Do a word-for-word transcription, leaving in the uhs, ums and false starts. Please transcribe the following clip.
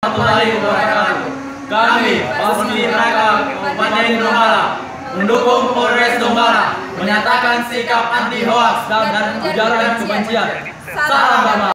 warahmatullahi wabarakatuh. Kami, Paski Braka Kabupaten Donggala, mendukung Polres Donggala menyatakan sikap anti hoaks dan ujaran kebencian. Salam damai.